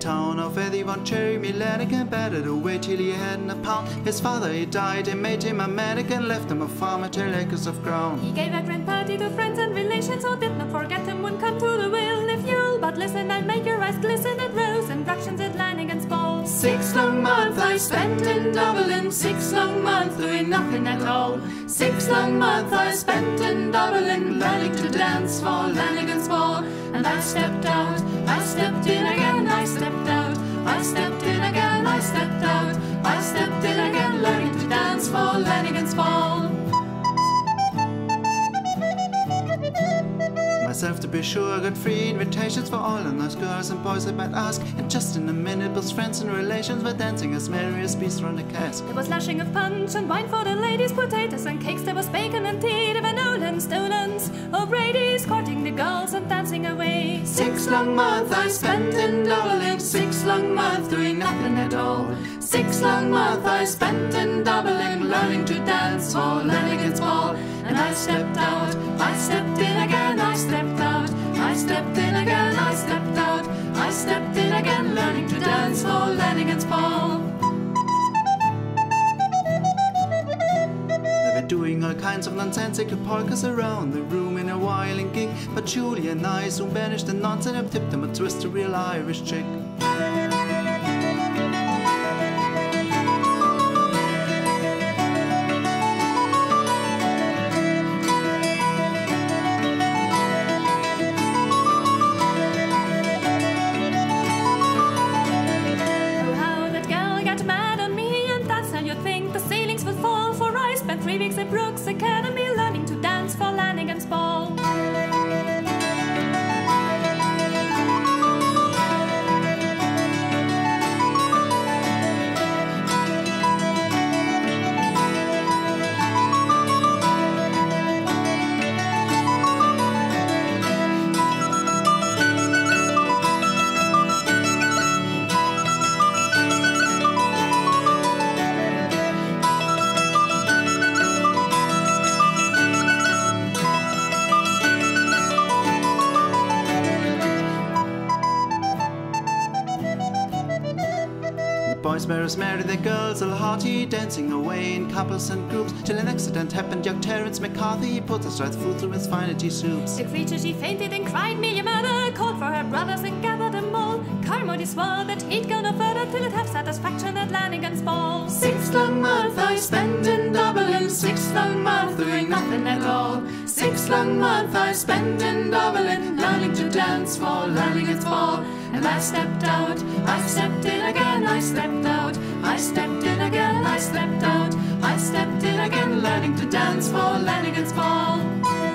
town of Eddie Von Cherry Lanigan, battered away till he hadn't a pound. His father he died and made him a mannequin, left him a farmer 10 acres of ground. He gave a grand party to friends and relations, so did not forget him when come to the will. If you'll but listen, I'll make your eyes glisten at Rose and Ructions at Lanigan's ball. 6 long months I spent in Dublin, 6 long months doing nothing at all. 6 long months I spent in Dublin, learning to dance for Lanigan's ball. And I stepped out, I stepped in again, I stepped out, I stepped in again, I stepped out, I stepped in again, learning to dance for Lanigan's ball. Myself to be sure, I got free invitations for all the nice girls and boys I might ask. And just in a minute, both friends and relations were dancing as merry as beasts round a cask. There was lashing of punch and wine for the ladies, potatoes and cakes, there was bacon and tea, there were Nolans, Dolans, O'Brady's, courting the girls and dancing away. 6 long months I spent in Dublin, 6 long months doing nothing at all. 6 long months I spent in Dublin, learning to dance for Lanigan's ball. And I stepped out, I stepped in again, I stepped out, I stepped in again, I stepped out, I stepped in again, learning to dance for Lanigan's ball. They were doing all kinds of nonsensical polkas around the room in a whiling gig, but Julie and I soon banished the nonsense and tipped them a twist, a real Irish chick. The ceilings would fall, for I spent 3 weeks at Brooks Academy learning to dance for Lanigan's ball. Boys were as merry, the girls all hearty, dancing away in couples and groups, till an accident happened. Young Terence McCarthy put his right foot through his finety soups. The creature she fainted and cried, "Me, your mother!" called for her brothers and gathered them all. Carmody swore that he'd go no further till it have satisfaction at Lanigan's ball. 6 long months I spent in Dublin, 6 long months doing nothing at all. 6 long months I spent in Dublin, learning to dance for Lanigan's ball. And I stepped out, I stepped in again, I stepped out, I stepped in again, I stepped out, I stepped in again, learning to dance for Lanigan's ball.